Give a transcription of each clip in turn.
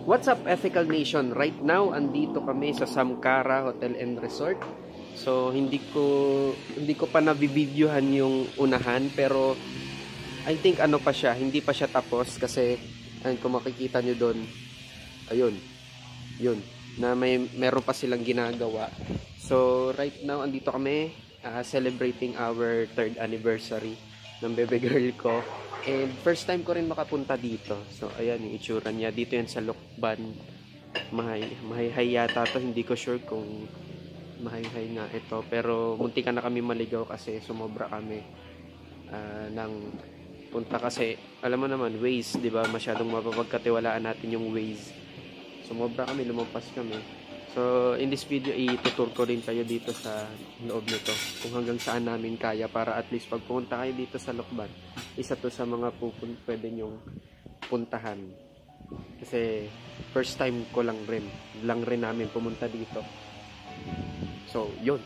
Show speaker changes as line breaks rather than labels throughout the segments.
What's up, Ethical Nation? Right now, andito kami sa Samkara Hotel and Resort. So, hindi ko pa nabibidyohan yung unahan, pero I think ano pa siya, hindi pa siya tapos kasi ayun, kung makikita nyo doon, ayun, yun, na meron pa silang ginagawa. So, right now, andito kami celebrating our 3rd anniversary ng bebe girl ko. And first time ko rin makapunta dito. So, ayan yung itsura niya. Dito yan sa Lokban. Mahay yata to. Hindi ko sure kung mahay nga ito. Pero munti ka na kami maligaw kasi sumobra kami ng punta. Kasi alam mo naman, Waze, di ba? Masyadong mapapagkatiwalaan natin yung Waze. Sumobra kami, lumampas kami. So, in this video, itutur ko rin kayo dito sa loob nito. Kung hanggang saan namin kaya para at least pag pumunta kayo dito sa Lokban, isa to sa mga pwede nyong puntahan. Kasi, first time ko lang rin namin pumunta dito. So, yun.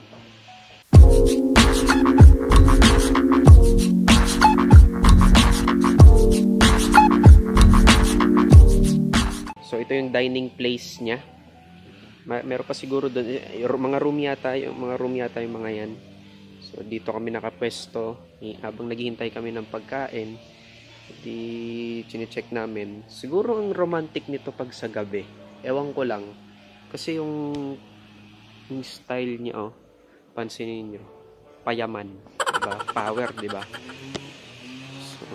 So, ito yung dining place niya. Meron pa siguro doon mga room yata yung mga yan. So dito kami nakapwesto habang naghihintay kami ng pagkain. Chine-check namin. Siguro ang romantic nito pag sa gabi. Ewan ko lang. Kasi yung style niya, pansinin niyo. Payaman, 'di ba? Power, 'di ba? So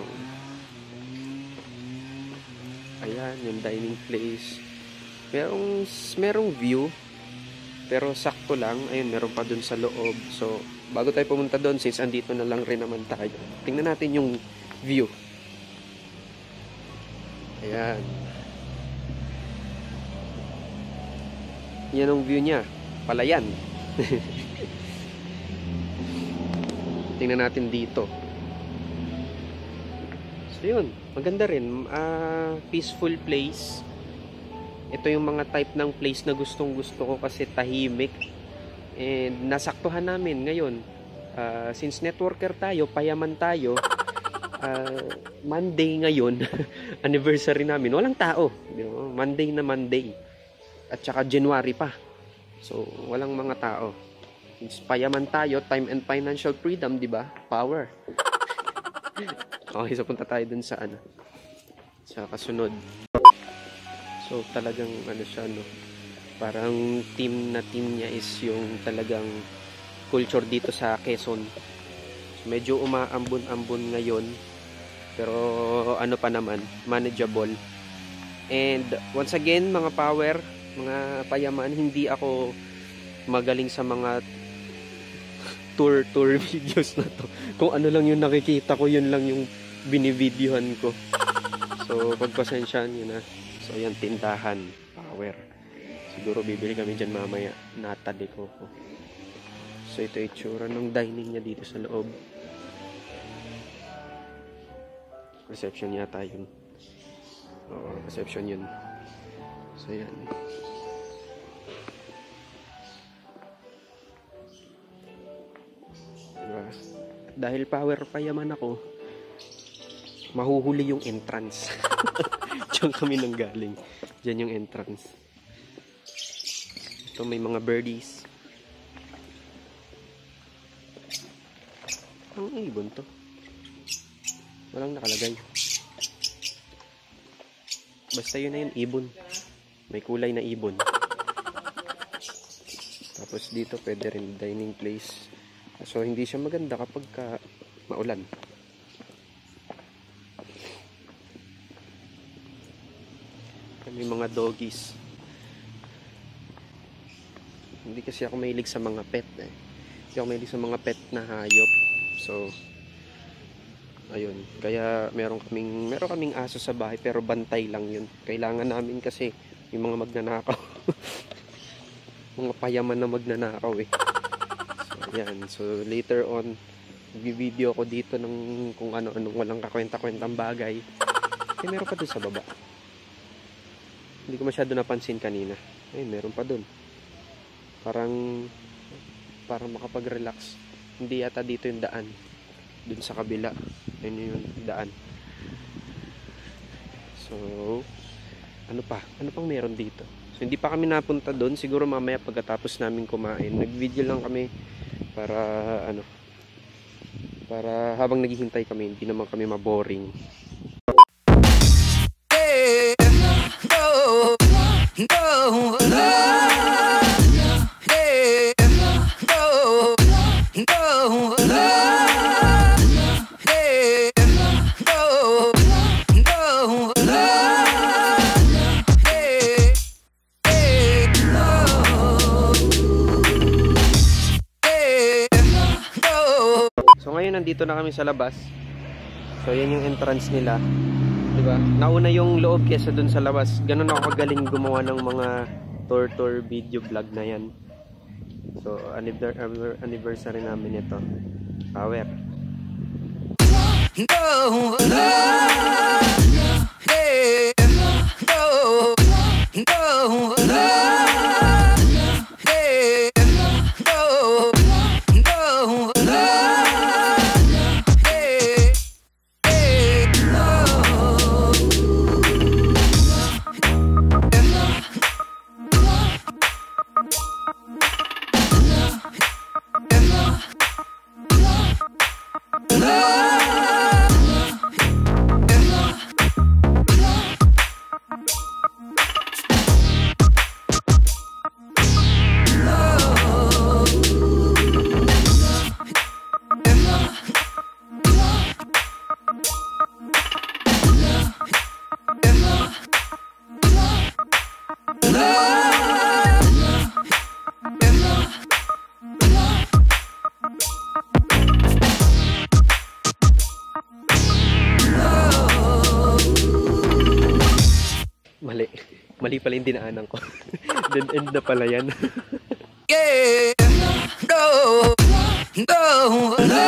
ayan, yung dining place. Merong view, pero sakto lang. Ayun, meron pa dun sa loob. So, bago tayo pumunta doon, since andito na lang rin naman tayo, tingnan natin yung view. Ayan. Yan ang view niya. Palayan. Tingnan natin dito. So, yun. Maganda rin. Peaceful place. Ito yung mga type ng place na gustong gusto ko kasi tahimik. And nasaktuhan namin ngayon. Since networker tayo, payaman tayo, Monday ngayon, anniversary namin, walang tao. Monday na Monday. At saka January pa. So, walang mga tao. Since payaman tayo, time and financial freedom, di ba? Power. Okay, so punta tayo dun sa sa kasunod. So talagang siya, parang team niya is yung talagang culture dito sa Quezon. So, medyo umaambon-ambon ngayon, pero pa naman, manageable. And once again, mga power, mga payaman, hindi ako magaling sa mga tour videos na to. Kung ano lang yung nakikita ko, yun lang yung binivideohan ko. So pagpasensyahan nyo na. So, ayan, tindahan, power. Siguro bibili kami dyan mamaya. Natali ko. So, ito yung itsura ng dining niya dito sa loob. Reception yata yun. Oo, reception yun. So, ayan. Diba? Dahil power payaman ako, mahuhuli yung entrance. Diyan kami nang galing. Diyan yung entrance. Ito may mga birdies. Ang ibon to. Walang nakalagay. Basta yun na yun, ibon. May kulay na ibon. Tapos dito pwede rin dining place. So hindi siya maganda kapag maulan. May mga doggies. Hindi kasi ako mahilig sa mga pet. Hindi ako mahilig sa mga pet na hayop. So, ayun. Kaya meron kaming aso sa bahay pero bantay lang yun. Kailangan namin kasi yung mga magnanakaw. Mga payaman na magnanakaw eh. So, ayan. So, later on, i-video ko dito ng kung ano-anong walang kakwenta-kwentang bagay. Meron pa doon sa baba. Hindi ko masyado napansin kanina. Ay, meron pa dun. Parang makapag-relax. Hindi yata dito yung daan. Dun sa kabila. Ayun yung daan. So, Ano pa? Ano pang meron dito? So, hindi pa kami napunta doon. Siguro mamaya pagkatapos namin kumain. Nag-video lang kami para ano, para habang naghihintay kami, hindi naman kami maboring. So ngayon nandito na kami sa labas. So yan yung entrance nila. 'Di ba? Nauna yung loob kaysa dun sa labas. Ganun ako kagaling gumawa ng mga tour video vlog na yan. So anniversary namin ito. Power. Mali pala yung dinaanan ko. Dead end na pala yan. Yeah, no, no, no.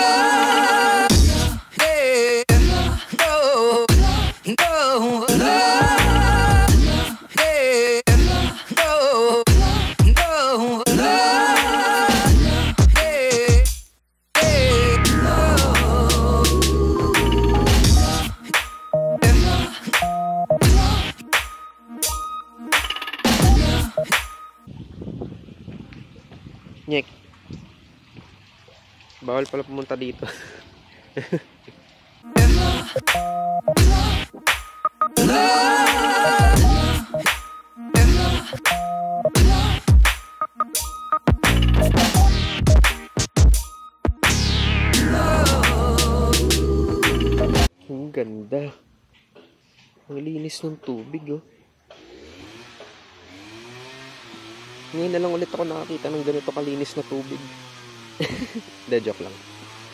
Yeah, no, no, no. Yeah, no, no, no. Nyek. Bawal pala pumunta dito. Ang ganda. Ang linis ng tubig, oh. Ngayon na lang ulit ako nakakita ng ganito kalinis na tubig. De, joke lang.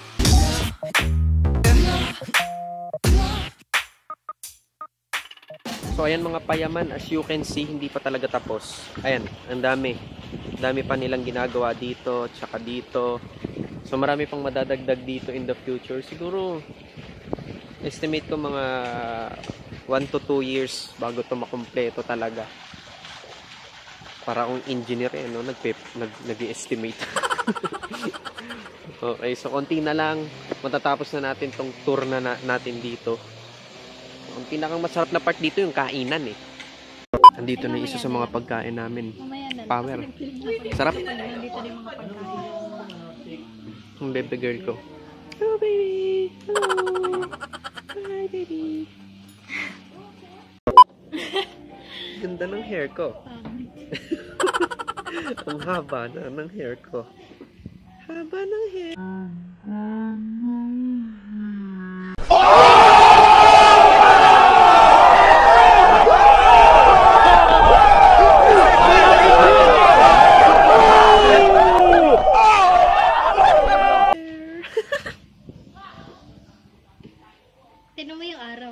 So ayan mga payaman, as you can see, hindi pa talaga tapos. Ayan, ang dami. Dami pa nilang ginagawa dito, tsaka dito. So marami pang madadagdag dito in the future. Siguro, estimate ko mga 1 to 2 years bago ito makumpleto talaga. Para akong engineer no? Nag-estimate. Okay, so konti na lang. Matatapos na natin tong tour na natin dito. Ang pinakang masarap na part dito yung kainan eh. Andito na isa sa mga pagkain namin. Power. Sarap. Ang baby girl ko. Hello baby! Hello! Hi baby! Ganda ng hair ko. Ang haba na ng hair ko. Haba ng hair.
Tinan mo yung araw.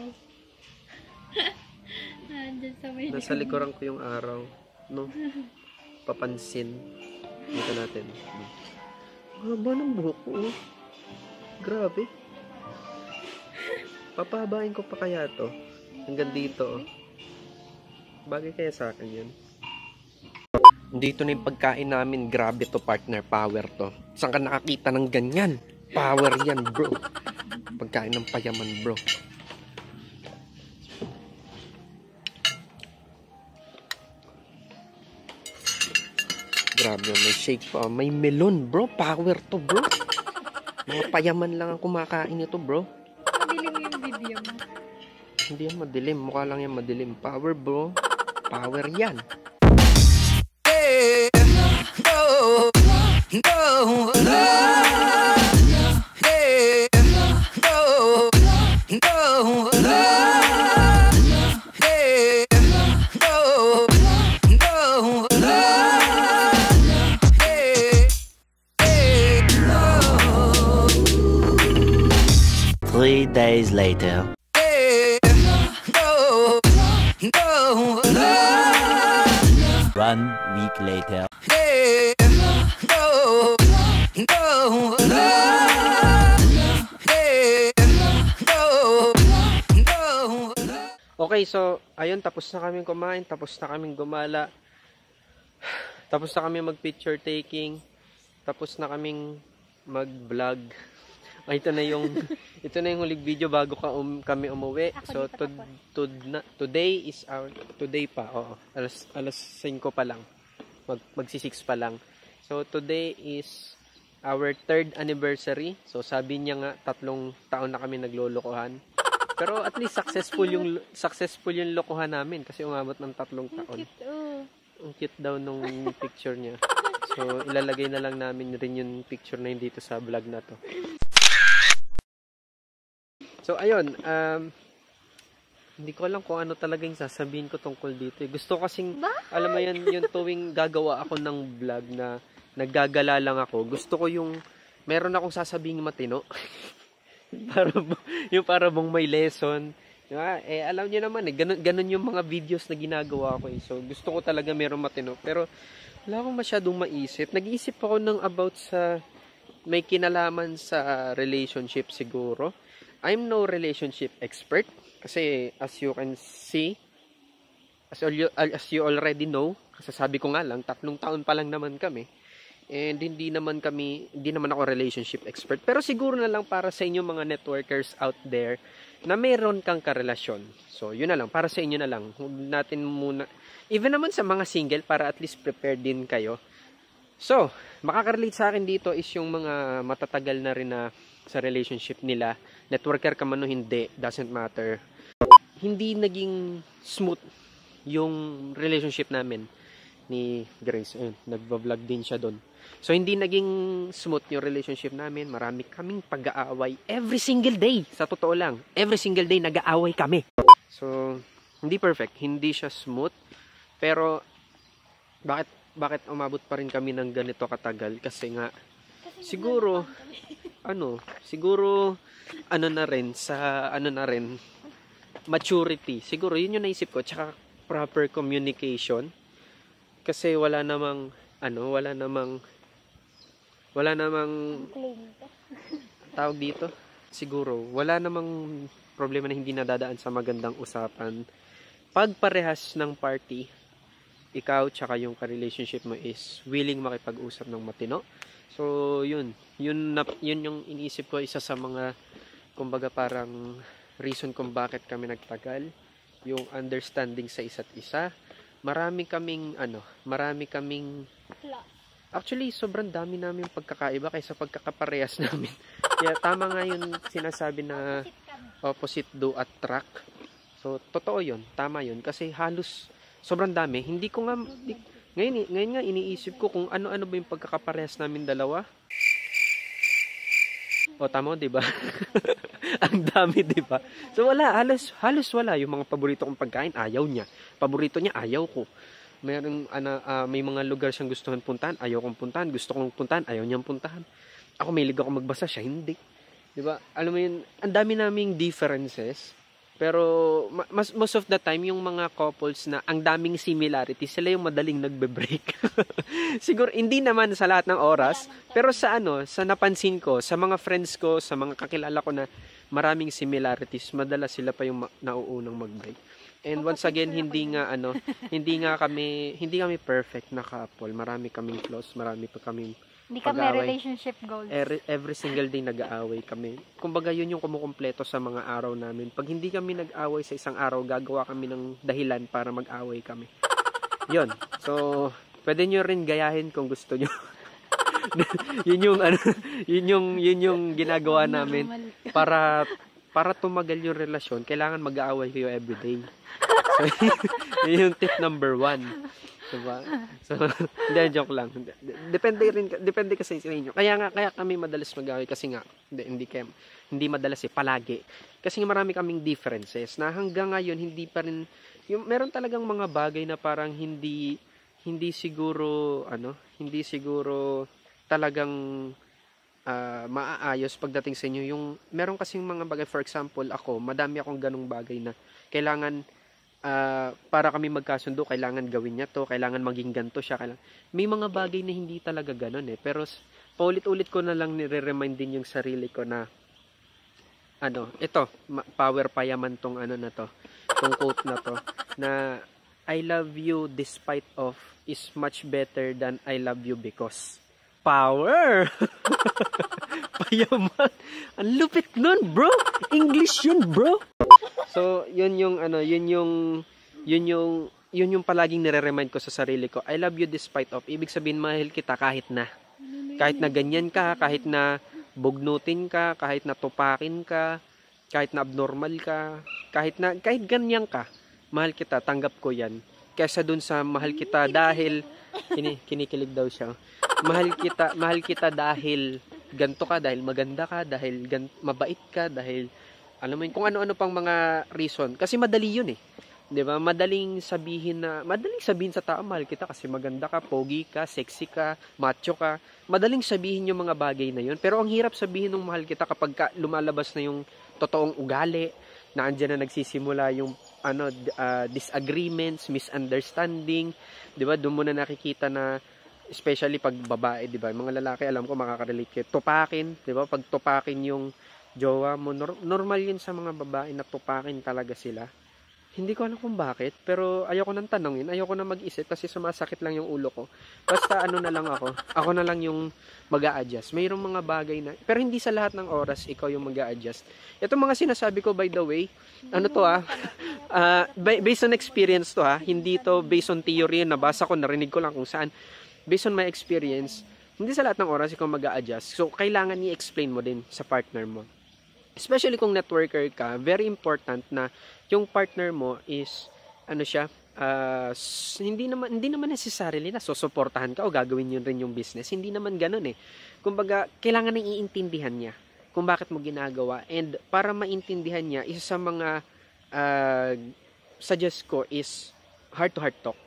Nasa likuran ko yung araw. No? Papansin. Dito natin. Haba ng buhok ko. Grabe. Papahabain ko pa kaya to. Hanggang dito. Bagay kaya sa akin yan. Dito na yung pagkain namin. Grabe to, partner. Power to. Saan ka nakakita ng ganyan? Power yan, bro. Pagkain ng payaman, bro. Grabe, may shake pa. May melon, bro. Power to, bro. Mga payaman lang ang kumakain nito, bro.
Madilim yung video mo.
Hindi yan madilim. Mukha lang yan madilim. Power, bro. Power yan.
Three days later. One week later.
Okay, so, ayun, tapos na kaming kumain, tapos na kaming gumala, tapos na kami mag-picture taking, tapos na kaming mag-vlog. Ito na yung huling video bago kami umuwi. So today is today pa. Oo. Alas 5 pa lang. Magsi-6 pa lang. So today is our 3rd anniversary. So sabi niya nga 3 taon na kami naglolokohan. Pero at least successful yung lokohan namin kasi umabot ng 3 taon. Ang cute daw nung picture niya. So ilalagay na lang namin rin yung picture na yun dito sa vlog na to. So, ayun, hindi ko alam kung ano talaga yung sasabihin ko tungkol dito. Gusto kasing, alam mo yan, yung tuwing gagawa ako ng vlog na naggagala lang ako, gusto ko yung, meron akong sasabihin matino. para bang may lesson. Diba? Alam niyo naman, ganun yung mga videos na ginagawa ko. So, gusto ko talaga meron matino. Pero, wala akong masyadong maisip. Nag-iisip ako ng about sa, may kinalaman sa relationship siguro. I'm no relationship expert kasi as you can see, as you already know, kasi sabi ko nga lang, 3 taon pa lang naman kami. And hindi naman ako relationship expert. Pero siguro na lang para sa inyo mga networkers out there na mayroon kang karelasyon. So, yun na lang. Para sa inyo na lang. Huwag natin muna, even naman sa mga single, para at least prepared din kayo. So, makaka-relate sa akin dito is yung mga matatagal na rin na sa relationship nila. Networker ka man o hindi, doesn't matter. Hindi naging smooth yung relationship namin ni Grace. Nagba-vlog din siya doon. So, hindi naging smooth yung relationship namin. Marami kaming pag-aaway every single day. Sa totoo lang, every single day nag-aaway kami. So, hindi perfect. Hindi siya smooth. Pero, bakit umabot pa rin kami ng ganito katagal? Kasi nga, siguro na rin maturity. Siguro yun yung naisip ko, tsaka proper communication. Kasi wala namang tawag dito. Siguro wala namang problema na hindi nadadaan sa magandang usapan. Pag parehas ng party, ikaw tsaka yung ka-relationship mo is willing makipag-usap ng matino. So, yun yung iniisip ko, isa sa mga, kumbaga parang reason kung bakit kami nagtagal, yung understanding sa isa't isa. Marami kaming actually, sobrang dami namin pagkakaiba kaysa pagkakaparehas namin. Kaya tama nga yung sinasabi na opposite do attract. So, totoo yun, tama yun. Kasi halos, sobrang dami. Ngayon nga iniisip ko kung ano-ano ba yung pagkakaparehas namin dalawa. O tama, 'di ba? Ang dami, 'di ba? So wala, halos wala yung mga paborito kong pagkain, ayaw niya. Paborito niya, ayaw ko. May mga lugar siyang gustuhan puntahan, ayaw kong puntahan, gusto kong puntahan, ayaw niyang puntahan. Ako may ligaw ako magbasa, siya hindi. 'Di ba? Alam mo yun, ang dami naming differences. Pero most of the time yung mga couples na ang daming similarities, sila yung madaling nagbe-break. Siguro hindi naman sa lahat ng oras, pero sa napansin ko, sa mga friends ko, sa mga kakilala ko na maraming similarities, madalas sila pa yung nauunang mag-break. And once again, hindi kami perfect na couple. Marami kaming flaws, marami pa kaming
Hindi kami relationship goals.
Every single day nag-aaway kami. Kumbaga yun yung kumukumpleto sa mga araw namin. Pag hindi kami nag-aaway sa isang araw, gagawa kami ng dahilan para mag-aaway kami. Yun. So, Pwede nyo rin gayahin kung gusto nyo. Yun yung ano, yun yung ginagawa namin para tumagal yung relasyon. Kailangan mag-aaway kayo everyday. So, yun yung tip number 1. Diba? So, hindi, joke lang. Depende kasi sa inyo. Kaya kami madalas mag-away kasi nga, hindi madalas palagi. Kasi nga marami kaming differences na hanggang ngayon hindi pa rin, meron talagang mga bagay na parang hindi siguro talagang maaayos pagdating sa inyo. Meron kasing mga bagay, for example, madami akong ganung bagay na kailangan para kami magkasundo, kailangan gawin niya to, kailangan maging ganto siya. May mga bagay na hindi talaga ganun Pero paulit-ulit ko na lang nire-remind din yung sarili ko na ito, power payaman tong na to, tong quote na to, na I love you despite of is much better than I love you because. Power! Payaman. Ang lupit nun, bro. English yun, bro. So, yun yung palaging nire-remind ko sa sarili ko. I love you despite of. Ibig sabihin, mahal kita kahit na. Kahit na ganyan ka, kahit na bugnutin ka, kahit na tupakin ka, kahit na abnormal ka, kahit ganyan ka, mahal kita, tanggap ko yan. Kesa dun sa mahal kita dahil, kinikilig daw siya. Mahal kita dahil ganto ka, dahil maganda ka, dahil mabait ka, dahil alam mo yun, kung ano-ano pang mga reason. Kasi madali yun 'di ba? Madaling sabihin sa tao, mahal kita kasi maganda ka, pogi ka, sexy ka, macho ka. Madaling sabihin yung mga bagay na yun. Pero ang hirap sabihin ng mahal kita kapag lumalabas na yung totoong ugali, na andyan na nagsisimula yung disagreements, misunderstanding, 'di ba? Doon mo na nakikita na, especially pag babae, 'di ba? Mga lalaki, alam ko makaka-relate kayo. Tupakin, 'di ba? Pag tupakin yung jowa mo, normal yun sa mga babae na tupakin talaga sila. Hindi ko alam kung bakit, pero ayoko nang tanongin, ayoko na mag-isip kasi sumasakit lang yung ulo ko. Basta na lang ako na lang yung mag-a-adjust. Mayroong mga bagay na, pero hindi sa lahat ng oras ikaw yung mag-a-adjust. Itong mga sinasabi ko, by the way, based on experience to hindi to based on theory, nabasa ko, narinig ko lang kung saan. Based on my experience, hindi sa lahat ng oras ikaw mag-a-adjust. So, kailangan i-explain mo din sa partner mo. Especially kung networker ka, very important na yung partner mo is, hindi naman necessarily na susuportahan ka o gagawin yun rin yung business. Hindi naman ganun Kumbaga, kailangan nang iintindihan niya kung bakit mo ginagawa. And para maintindihan niya, isa sa mga suggest ko is heart-to-heart talk.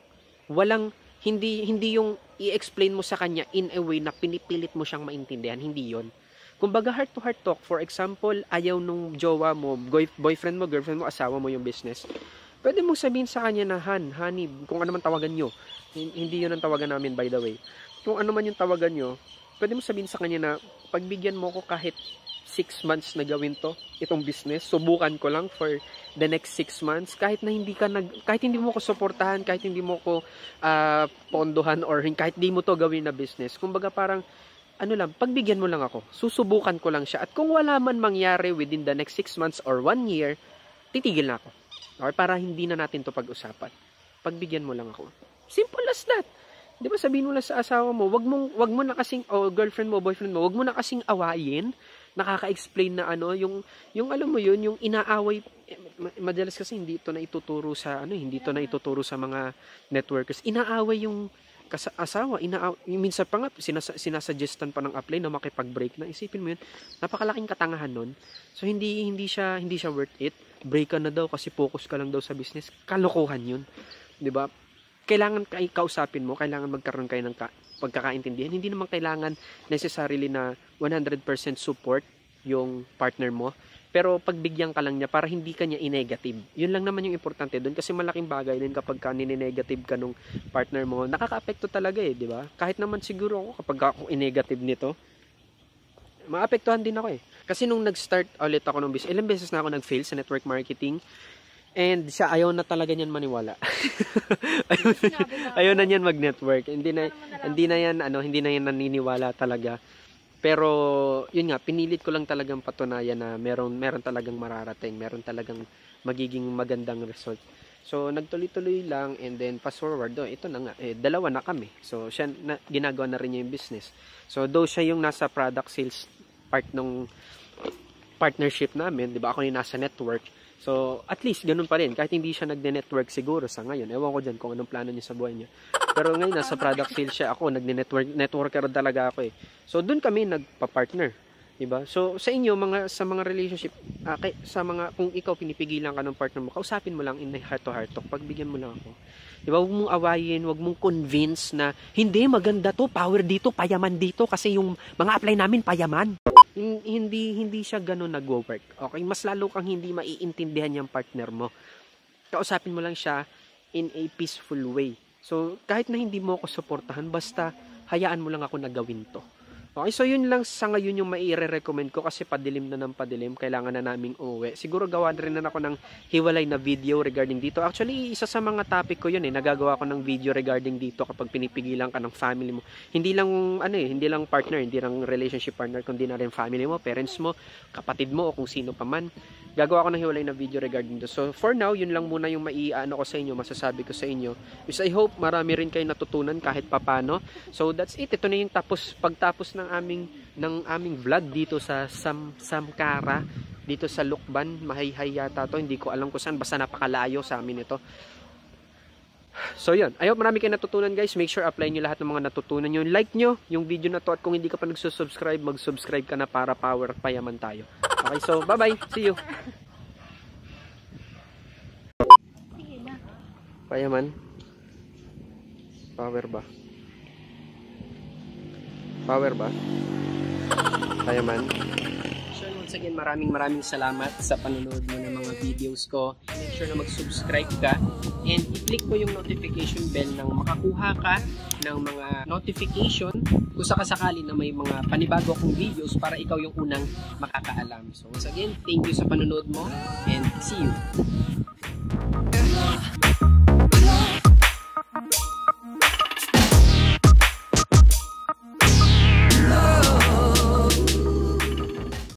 Hindi yung i-explain mo sa kanya in a way na pinipilit mo siyang maintindihan. Hindi yon. Kumbaga, heart-to-heart talk. For example, ayaw nung jowa mo, boyfriend mo, girlfriend mo, asawa mo yung business. Pwede mong sabihin sa kanya na, honey, kung ano man tawagan nyo. Hindi yun ang tawagan namin, by the way. Kung ano man yung tawagan nyo, pwede mong sabihin sa kanya na, pagbigyan mo ko kahit 6 months na gawin itong business, subukan ko lang for the next 6 months, kahit hindi mo ko suportahan, kahit hindi mo ko pondohan, or kahit hindi mo to gawin na business. Kumbaga parang, pagbigyan mo lang ako, susubukan ko lang siya, at kung wala man mangyari within the next 6 months or 1 year, titigil na ako. Or para hindi na natin to pag-usapan. Pagbigyan mo lang ako. Simple as that. Di ba, sabihin mo lang sa asawa mo, wag mo na kasing, girlfriend mo, boyfriend mo, wag mo na kasing awayin, nakaka-explain na yung alam mo yun, yung inaaway, madalas kasi hindi ito na ituturo sa mga networkers. Inaaway yung asawa, minsan pa nga sinasuggestan pa ng apply na makipag-break na. Isipin mo yun, napakalaking katangahan nun. So hindi siya worth it. Break ka na daw kasi focus ka lang daw sa business. Kalokohan yun. 'Di ba? Kailangan kausapin mo, kailangan magkaroon kayo ng pagkakaintindihan. Hindi naman kailangan necessarily na 100% support yung partner mo. Pero pagbigyan ka lang niya para hindi ka niya i-negative. Yun lang naman yung importante doon, kasi malaking bagay din kapag ka nini-negative ka nung partner mo. Nakaka-apekto talaga di ba? Kahit naman siguro ako kapag ako i-negative nito, maapektuhan din ako Kasi nung nag-start ulit ako ng business, ilang beses na ako nag-fail sa network marketing. And siya ayaw na talaga niyan maniwala. ayaw na niyan mag-network. Hindi na yan naniniwala talaga. Pero yun nga, pinilit ko lang talagang patunayan na meron talagang mararating, meron talagang magiging magandang result. So, nagtuloy-tuloy lang and then fast forward, ito na nga, dalawa na kami. So, siya ginagawa na rin niya yung business. So, though siya yung nasa product sales part ng partnership namin, di ba? Ako yung nasa network. So, at least, ganun pa rin. Kahit hindi siya nagde-network siguro sa ngayon. Ewan ko dyan kung anong plano niya sa buhay niya. Pero ngayon, nasa product sales siya. Ako, networker talaga ako eh. So, dun kami nagpa-partner. Diba? So, sa inyo, sa mga relationship, kung ikaw pinipigilan ka ng partner mo, kausapin mo lang in heart to heart talk, pagbigyan mo lang ako. Diba? Huwag mong awayin, huwag mong convince na, hindi, maganda to, power dito, payaman dito, kasi yung mga apply namin, payaman. Hindi siya ganun nag-work. Okay? Mas lalo kang hindi maiintindihan yung partner mo. Kausapin mo lang siya in a peaceful way. So, kahit na hindi mo ako suportahan, basta hayaan mo lang ako na gawin to. Okay, so yun lang sa ngayon yung maire-recommend ko kasi padilim na ng padilim, kailangan na naming uuwi. Siguro gawa rin na ako ng hiwalay na video regarding dito. Actually, isa sa mga topic ko yun nagagawa ko ng video regarding dito kapag pinipigilan ka ng family mo. Hindi lang hindi lang partner, hindi lang relationship partner, kundi na rin family mo, parents mo, kapatid mo o kung sino pa man. Gagawa ko ng hiwalay na video regarding dito. So for now, yun lang muna yung ko sa inyo, masasabi ko sa inyo. Is I hope marami rin kayo natutunan kahit papano. So that's it. Ito na yung pagtapos ng aming vlog dito sa Samkara, dito sa Lukban, Mahayhay yata to, hindi ko alam kung saan, basta napakalayo sa amin ito. So yun, I hope marami kayo natutunan guys. Make sure apply nyo lahat ng mga natutunan nyo. Like nyo yung video na to at kung hindi ka pa nagsusubscribe, mag-subscribe ka na para power payaman tayo. Okay, so bye bye, see you.
Sige na.
Payaman, power ba? Power ba? Payaman. So once again, maraming salamat sa panonood mo ng mga videos ko. Make sure na mag-subscribe ka and i-click mo yung notification bell nang makakuha ka ng mga notification kung sakasakali na may mga panibago akong videos para ikaw yung unang makakaalam. So once again, thank you sa panonood mo and see you.